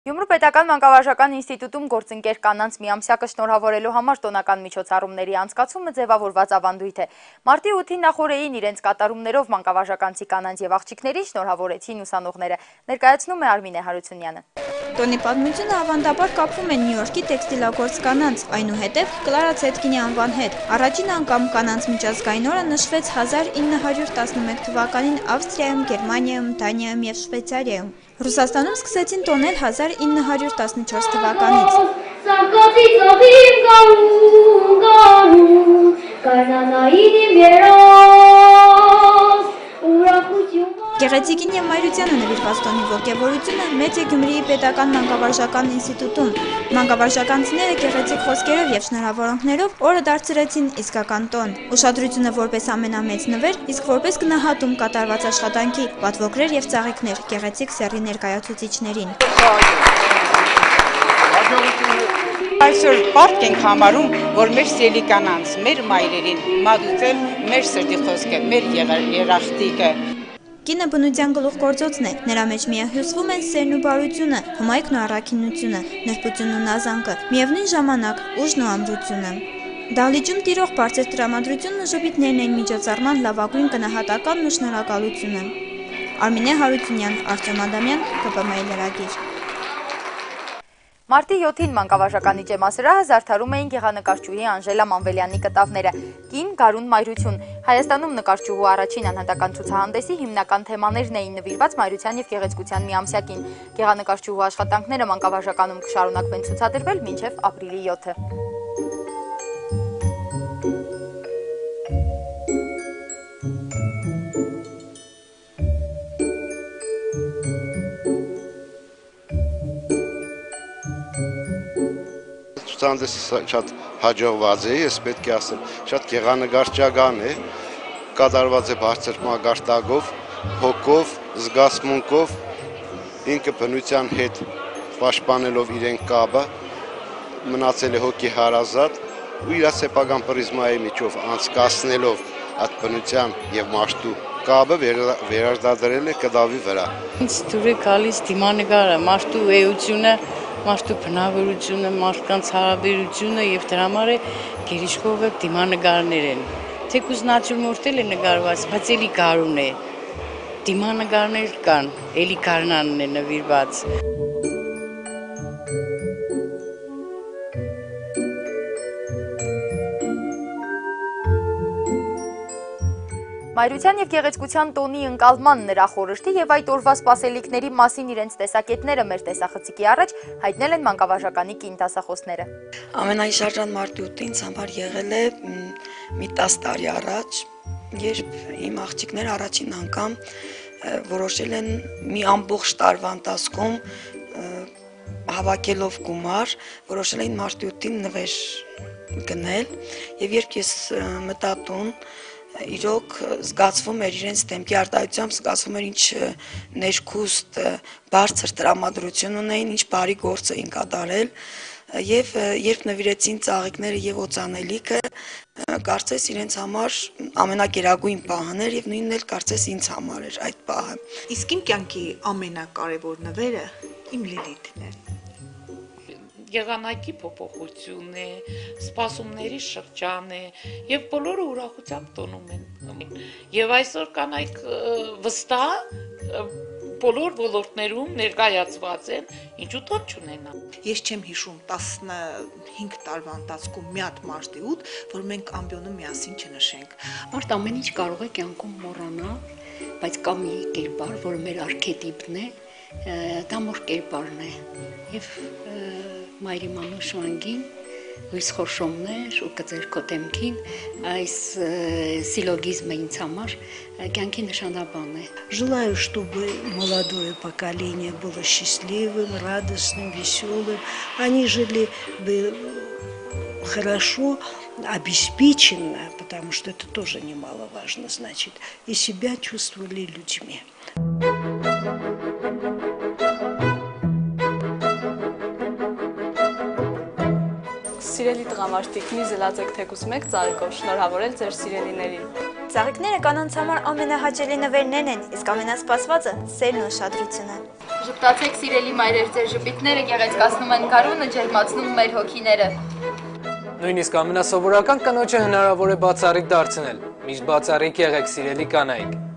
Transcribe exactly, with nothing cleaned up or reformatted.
Գյումրու պետական մանկավարժական ինստիտուտում գործընկեր կանանց միամսյակը շնորհավորելու համար տոնական միջոցառումների անցկացումը ձևավորված ավանդույթ է։ Մարտի ութին նախօրեին իրենց կատարումներով մանկավարժականցի կանանց եւ աղջիկներին շնորհավորեցին ուսանողները։ Ներկայացնում է Արմինե Հարությունյանը։ Տոնի պատմությունը ավանդաբար կապվում է Նյու Յորքի տեքստիլագործ կանանց, այնուհետև Կլարա Ցետկինի անվան հետ։ Առաջին անգամ կանանց միջազգային օրը նշվեց հազար ինը հարյուր տասնմեկ թվականին Ավստրիայում, Գերմանիայում, Դանիայում եւ Շվեյցարիայում։ Ռուսաստանում սկսեցին տոնել հազար ինը հարյուր տասնչորս թվականից։ Գեղեցիկին եւ մայրությանը նվիրված տոնի ոգևորությունը մեծ է Գյումրիի պետական մանկավարժական ինստիտուտում։ Մանկավարժականցիները գեղեցիկ խոսքերով եւ շնորհավորանքներով օրը դարձրեցին իսկական տոն։ Ուշադրությունը որպես ամենամեծ նվեր, իսկ որպես գնահատում կատարված աշխատանքի, պատվոգրեր եւ ծաղիկներ գեղեցիկ սեռի ներկայացուցիչներին։ Այսօր պարտք ենք համարում, որ մեր սիրելի կանանց, մեր մայրերին մատուցել մեր սրտի խոսքը, մեր երախտիկը։ Կինը բնության գլուխգործոցն է, նրա մեջ միահյուսվում են սերն ու բարությունը, հմայքն ու առաքինությունը, նրբությունն ու նազանքը, միևնույն ժամանակ ուժն ու ամրությունը։ Դահլիճում տիրող բարձր տրամադրությունն ու ժպիտներն են միջոցառման լավագույն գնահատականն ու շնորհակալությունը։ Արմինե Հարությունյան, Արտյոմ Ադամյան, K P M I լրագիր։ Մարտի յոթին մանկավարժականի ջեմասրահը զարդարում էին գեղանկարչուհի Անժելա Մանվելյանի կտավները «Կին, գարուն, մայրություն»։ Հայաստանում նկարչուհու առաջին անհատական ցուցահանդեսի հիմնական թեմաներն էին նվիրված մայրության և գեղեցկության միամսյակին։ Գեղանկարչուհու աշխատանքները մանկավարժականում կշարունակվեն ցուցադրվել մինչև ապրիլի յոթը։ Ցուցահանդեսը շատ հաջողված է, ես պետք է ասեմ, շատ գեղանկարչական է, կատարված է բարձր մագարտակով, հոգով, զգացմունքով, ինքը բնության հետ պաշտպանելով իրեն կապը, մնացել է հոգի հարազատ ու իր սեփական պրիզմայի միջով անցկացնելով այդ բնության եւ մարդու կապը վերարտադրել է կտավի վրա։ Ինձ դուր է գալիս դիմանկարը, մարդու էությունը, մարդու բնավորությունը, մարդկանց հարաբերությունը եւ դրա համար է գերիշխողը դիմանկարներ են։ Թեկուզ նատյուրմորտել է նկարված, բայց էլի գարուն է։ Դիմանկարներ կան, էլի գարնանն է նվիրված։ Մայրության և գեղեցկության տոնի ընկալման նրա խորհրդի և այդ օրվա սպասելիքների մասին իրենց տեսակետները մեր տեսախցիկի առաջ հայտնել են մանկավարժականի կին դասախոսները։ Ամենահիշարժան մարտի ութը ինձ համար եղել է մի տասը տարի առաջ, երբ իմ աղջիկները առաջին անգամ որոշել են մի ամբողջ տարվա ընթացքում հավաքելով գումար, որոշել էին մարտի ութին նվեր գնել, եւ երբ ես մտա տուն, իրոք զգացվում էր իրենց դեմքի արտահայտությամբ, զգացվում էր ինչ ներքուստ բարձր տրամադրություն ունեին, ինչ բարի գործ էին կատարել, եւ երբ նվիրեցին ծաղիկները եւ օծանելիքը, կարծես իրենց համար ամենագերագույն պահն էր եւ նույնն էլ կարծես ինձ համար էր այդ պահը։ Իսկ իմ կյանքի ամենակարևոր նվերը իմ Լիլիթն է։ Եղանակի փոփոխություն է, սպասումների շրջան է եւ բոլորը ուրախությամբ տոնում են։ Եւ այսօր կանայք վստահ բոլոր ոլորտներում ներկայացված են, ինչու տոն չունենան։ Ես չեմ հիշում տասնհինգ տարվա ընթացքում մի հատ մարտի ութ, որ մենք ամբիոնում միասին չնշենք։ Մարդ ամեն ինչ կարող է կյանքում մոռանալ, բայց կա մի կերպար, որը մեր արքետիպն է, դա մոր կերպարն է։ Եվ մայրի մամու շվանգին, հույս խորշոմներ ու կծեր քո դեմքին, այս սիլոգիզմը ինձ համար կյանքի նշանաբան է։ Желаю, чтобы молодое поколение было счастливым, радостным, веселым. Они жили бы хорошо, обеспеченно, потому что это тоже немаловажно, значит, и себя чувствовали людьми. Սիրելի տղամարդիկ, մի զլացեք թեկուզ մեկ ծաղիկով շնորհավորել ձեր սիրելիներին։ Ծաղիկները կանանց համար ամենահաճելի նվերներն են, իսկ ամենասպասվածը սերն ու ուշադրությունը։ Չժպտացեք սիրելի մայրեր, ձեր ժպիտները գեղեցկացնում են գարունը, ջերմացնում մեր հոգիները։ Նույնիսկ ամենասովորական կնոջը հնարավոր է բացառիկ դարձնել։ Միշտ բացառիկ եղեք, սիրելի կանայք։